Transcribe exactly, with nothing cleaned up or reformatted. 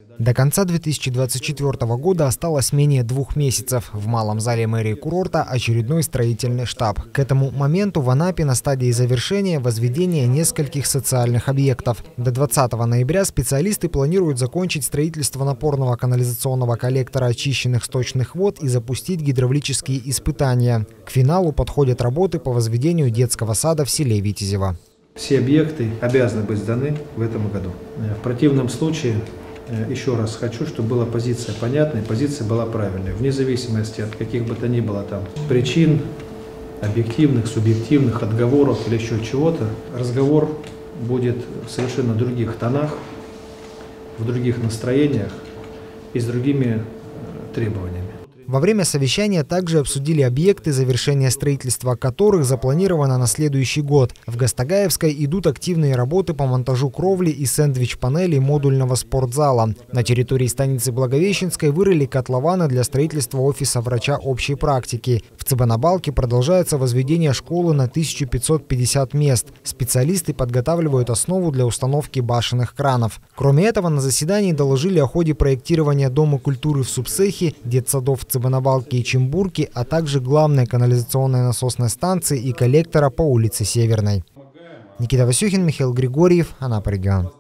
До конца две тысячи двадцать четвёртого года осталось менее двух месяцев. В малом зале мэрии курорта очередной строительный штаб. К этому моменту в Анапе на стадии завершения возведения нескольких социальных объектов. До двадцатого ноября специалисты планируют закончить строительство напорного канализационного коллектора очищенных сточных вод и запустить гидравлические испытания. К финалу подходят работы по возведению детского сада в селе Витязево. Все объекты обязаны быть сданы в этом году. В противном случае, еще раз хочу, чтобы была позиция понятная, позиция была правильной, вне зависимости от каких бы то ни было там причин, объективных, субъективных, отговоров или еще чего-то. Разговор будет в совершенно других тонах, в других настроениях и с другими требованиями. Во время совещания также обсудили объекты, завершения строительства которых запланировано на следующий год. В Гастагаевской идут активные работы по монтажу кровли и сэндвич-панелей модульного спортзала. На территории станицы Благовещенской вырыли котлованы для строительства офиса врача общей практики. В Цыбанабалке продолжается возведение школы на тысячу пятьсот пятьдесят мест. Специалисты подготавливают основу для установки башенных кранов. Кроме этого, на заседании доложили о ходе проектирования Дома культуры в Субсехе, детсадов в Цыбанабалке и Чимбурке, а также главной канализационной насосной станции и коллектора по улице Северной. Никита Васюхин, Михаил Григорьев, Анапа регион.